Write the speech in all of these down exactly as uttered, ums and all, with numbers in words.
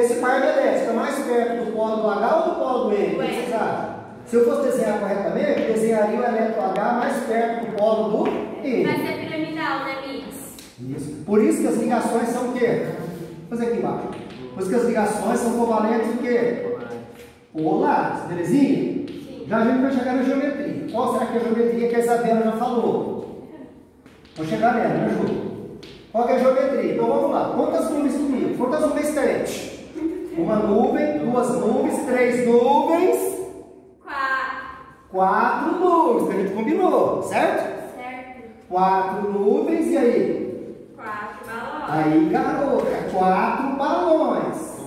esse par de elétrons está mais perto do polo do H ou do polo do N? O que vocês acham? Se eu fosse desenhar corretamente, eu desenharia o elétron H mais perto do polo do N. Vai ser piramidal, né, Miss? Isso. Por isso que as ligações são o quê? Vou fazer aqui embaixo. Por isso que as ligações são covalentes o quê? Polares, belezinha? Sim. Já a gente vai chegar na geometria. Qual será que é a geometria que a Isabela já falou? Vou chegar nela, me ajuda. Qual que é a geometria? Então vamos lá. Quantas nuvens comigo? Quantas nuvens tem? Uma nuvem, duas nuvens, três nuvens. Quatro nuvens, que a gente combinou, certo? Certo. Quatro nuvens, e aí? Quatro balões. Aí, garota, quatro balões.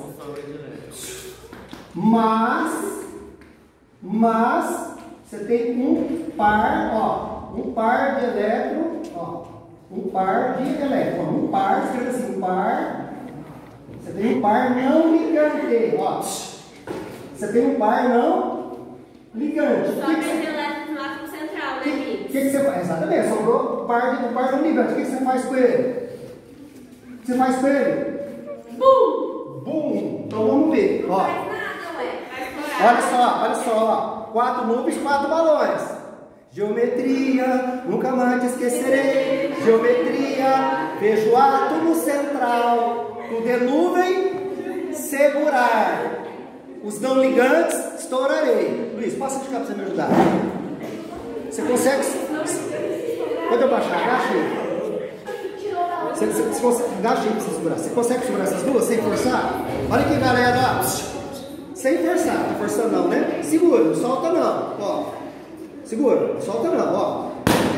Mas, mas, você tem um par, ó, um par de elétron, ó, um par de elétron, um par, escreva assim, um par, você tem um par não ligante, ó, você tem um par não ligante. Só que tem elétrons no átomo central, né, Miss? O que, que você faz? Exatamente, sobrou um par de um par não ligante. O que, que você faz com ele? O que você faz com ele? Bum! Bum! Então vamos ver. Ó. Não faz nada, ué. Vai Olha só, olha só, ó. Quatro nuvens, quatro balões. Geometria, nunca mais te esquecerei. Geometria, vejo o átomo central. Tudo é nuvem, segurar. Os não ligantes, estourarei. Luiz, passa de cá para você me ajudar. Você consegue? Pode eu baixar? Agacha aí. Você, você, você consegue, agacha aí para você segurar. Você consegue segurar essas duas sem forçar? Olha aqui, galera. Ó. Sem forçar. Tá forçando não, né? Segura, não solta não. Ó. Segura, não solta não. Ó.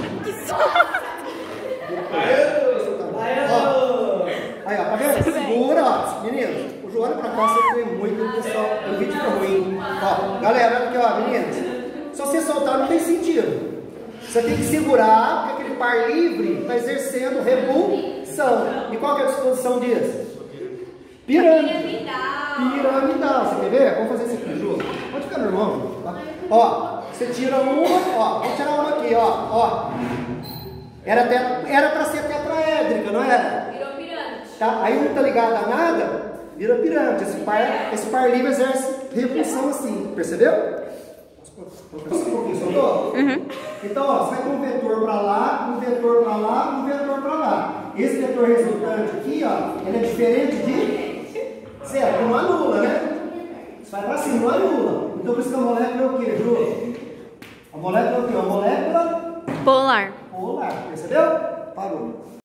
Ó. Aí, ó. Tá vendo? Segura, ó. Meninos. O João olha pra cá, você tem muito, pessoal. O vídeo fica ruim. Ó, galera, olha aqui, ó, meninas. Se você soltar, não tem sentido. Você tem que segurar, porque aquele par livre está exercendo repulsão. E qual que é a disposição disso? Pirâmide. Piramidal. Você quer ver? Vamos fazer isso aqui, Ju. Pode ficar normal, Ju. Tá? Ó, você tira uma, ó. Vamos tirar uma aqui, ó. Ó. Era para ser tetraédrica, não era? Virou pirâmide. Tá? Aí não tá ligado a nada. Vira pirâmide. Esse par, esse par livre exerce repulsão assim. Percebeu? Um pouquinho, soltou? Uhum. Então, ó, você vai com um vetor para lá, um vetor para lá, um vetor para lá. Esse vetor resultante aqui, ó, ele é diferente de zero, não anula, né? Você vai para cima, não anula. Então, por isso que a molécula é o quê, Ju? A molécula é o quê? A molécula Polar. polar. Percebeu? Parou.